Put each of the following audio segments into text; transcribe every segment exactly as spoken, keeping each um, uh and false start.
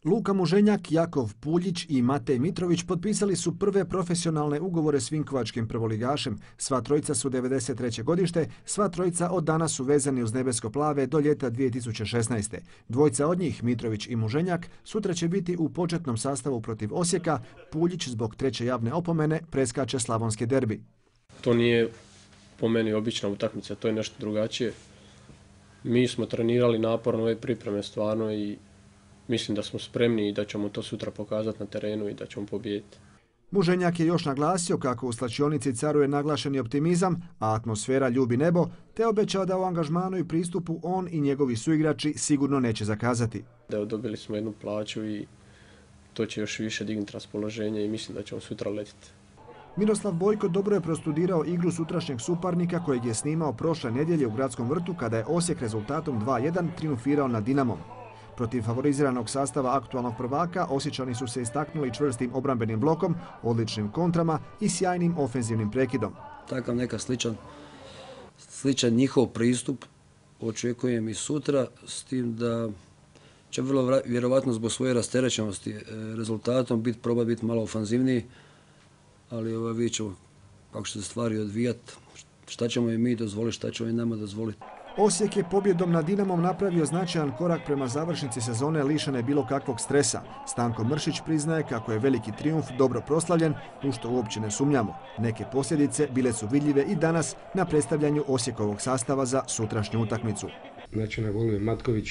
Luka Muženjak, Jakov Puljić i Matej Mitrović potpisali su prve profesionalne ugovore s vinkovačkim prvoligašem. Sva trojica su devedeset treće godište, sva trojica od danas su vezani uz nebesko-plave do ljeta dvije tisuće šesnaeste. Dvojca od njih, Mitrović i Muženjak, sutra će biti u početnom sastavu protiv Osijeka. Puljić zbog treće javne opomene preskače slavonski derbi. To nije po meni obična utakmica, to je nešto drugačije. Mi smo trenirali naporno ove pripreme stvarno i mislim da smo spremni i da ćemo to sutra pokazati na terenu i da ćemo pobijediti. Muženjak je još naglasio kako u slačionici caruje naglašeni optimizam, a atmosfera ljubi nebo, te obećao da u angažmanu i pristupu on i njegovi suigrači sigurno neće zakazati. Da dobili smo jednu plaću i to će još više dignuti raspoloženje i mislim da ćemo sutra letiti. Miroslav Bojko dobro je prostudirao igru sutrašnjeg suparnika kojeg je snimao prošle nedjelje u Gradskom vrtu kada je Osijek rezultatom dva jedan triumfirao nad Dinamom. Protiv favoriziranog sastava aktualnog prvaka Osječani su se istaknuli čvrstim obrambenim blokom, odličnim kontrama i sjajnim ofenzivnim prekidom. Takav neka sličan, sličan njihov pristup očekujem i sutra, s tim da će vrlo vjerovatno zbog svoje rasterećenosti rezultatom biti proba biti malo ofanzivniji, ali ovaj, vidjet ćemo kako će se stvari odvijati, šta ćemo i mi dozvoliti, šta ćemo i nama dozvoliti. Osijek je pobjedom nad Dinamom napravio značajan korak prema završnici sezone lišene bilo kakvog stresa. Stanko Mršić priznaje kako je veliki trijumf dobro proslavljen, u što uopće ne sumnjamo. Neke posljedice bile su vidljive i danas na predstavljanju Osijekovog sastava za sutrašnju utakmicu. Znači na golu je Matković,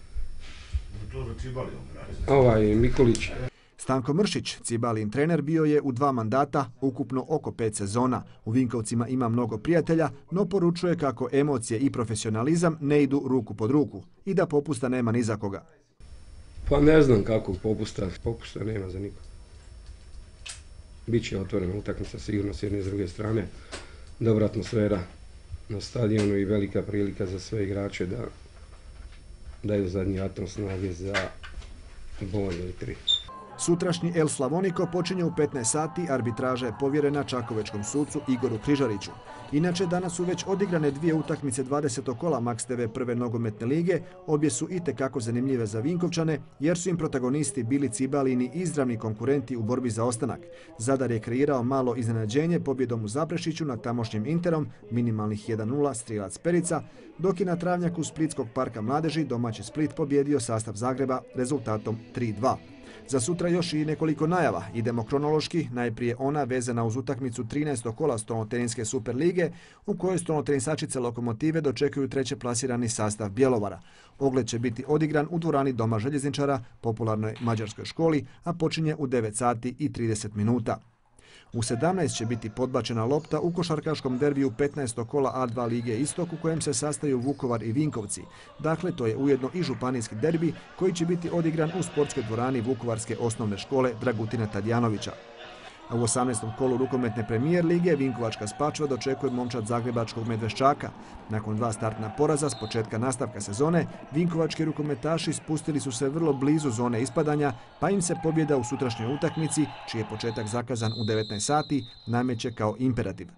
ovaj Mikolić. Stanko Mršić, Cibalin trener, bio je u dva mandata, ukupno oko pet sezona. U Vinkovcima ima mnogo prijatelja, no poručuje kako emocije i profesionalizam ne idu ruku pod ruku i da popusta nema ni za koga. Pa ne znam kakvog popusta, popusta nema za nikog. Biće otvorena utakmica sigurno s jedne i s druge strane. Dobra atmosfera na stadionu i velika prilika za sve igrače da daju zadnji atom snage za bod ili tri. Sutrašnji El Slavonico počinje u petnaest sati, arbitraža je povjerena čakovečkom sucu Igoru Križariću. Inače, danas su već odigrane dvije utakmice dvadesetog kola Max te ve prve nogometne lige, obje su itekako zanimljive za Vinkovčane, jer su im protagonisti bili Cibalini izravni konkurenti u borbi za ostanak. Zadar je kreirao malo iznenađenje pobjedom u Zaprešiću nad tamošnjim Interom, minimalnih jedan nula strijelac Perica, dok je na travnjaku Splitskog parka mladeži domaći Split pobjedio sastav Zagreba rezultatom tri dva. Za sutra još i nekoliko najava. Idemo kronološki, najprije ona vezana uz utakmicu trinaestog kola stolnoteniske Super lige, u kojoj stolnotenisačice Lokomotive dočekuju treće plasirani sastav Bjelovara. Ogled će biti odigran u dvorani Doma željezničara, popularnoj mađarskoj školi, a počinje u devet sati i trideset minuta. U sedamnaest će biti podbačena lopta u košarkaškom derbiju petnaestog kola A dva lige Istok u kojem se sastaju Vukovar i Vinkovci. Dakle, to je ujedno i županijski derbi koji će biti odigran u sportskoj dvorani Vukovarske osnovne škole Dragutina Tadijanovića. A u osamnaestom kolu rukometne premijer lige Vinkovačka Spačva dočekuje momčad zagrebačkog Medveščaka. Nakon dva startna poraza s početka nastavka sezone, vinkovački rukometaši spustili su se vrlo blizu zone ispadanja, pa im se pobjeda u sutrašnjoj utakmici, čiji je početak zakazan u devetnaest sati, nameće kao imperativ.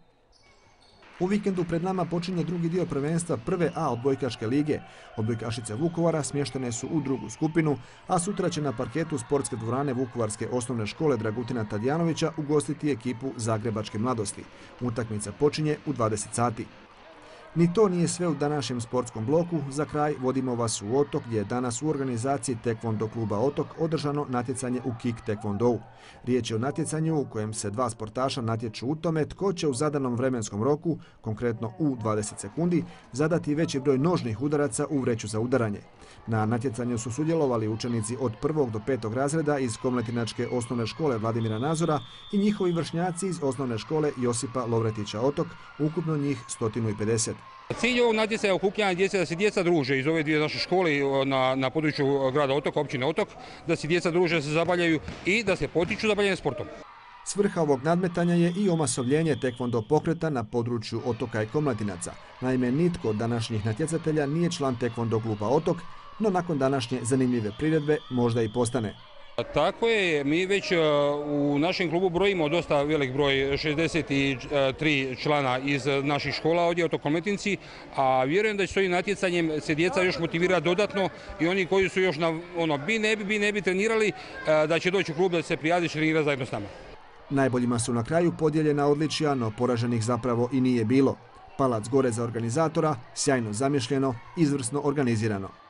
U vikendu pred nama počinje drugi dio prvenstva prve A odbojkaške lige. Odbojkašice Vukovara smještene su u drugu skupinu, a sutra će na parketu sportske dvorane Vukovarske osnovne škole Dragutina Tadijanovića ugostiti ekipu Zagrebačke mladosti. Utakmica počinje u dvadeset sati. Ni to nije sve u današnjem sportskom bloku. Za kraj vodimo vas u Otok gdje je danas u organizaciji Tekvondo kluba Otok održano natjecanje u kick tekvondou. Riječ je o natjecanju u kojem se dva sportaša natječu u tome tko će u zadanom vremenskom roku, konkretno u dvadeset sekundi, zadati veći broj nožnih udaraca u vreću za udaranje. Na natjecanju su sudjelovali učenici od prvog do petog razreda iz Komletinačke osnovne škole Vladimira Nazora i njihovi vršnjaci iz osnovne škole Josipa Lovretića Otok, ukupno njih sto pedeset. Cilj ovog natjecanja okupljanja djece je da se djeca druže iz ove dvije naše škole na, na području grada Otok, općine Otok, da se djeca druže, da se zabavljaju i da se potiču za bavljenje sportom. Svrha ovog nadmetanja je i omasovljenje tekvondo pokreta na području Otoka i Komletinaca. Naime, nitko od današnjih natjecatelja nije član tekvondo kluba Otok, no nakon današnje zanimljive priredbe možda i postane. Tako je, mi već u našem klubu brojimo dosta velik broj, šezdeset tri člana iz naših škola ovdje u Tokometinci, a vjerujem da će s ovim natjecanjem se djeca još motivirati dodatno i oni koji su još na ono bi ne bi, bi ne bi trenirali, da će doći u klub da se prijavi i trenirati zajedno s nama. Najboljima su na kraju podijeljena odličja, no poraženih zapravo i nije bilo. Palac gore za organizatora, sjajno zamišljeno, izvrsno organizirano.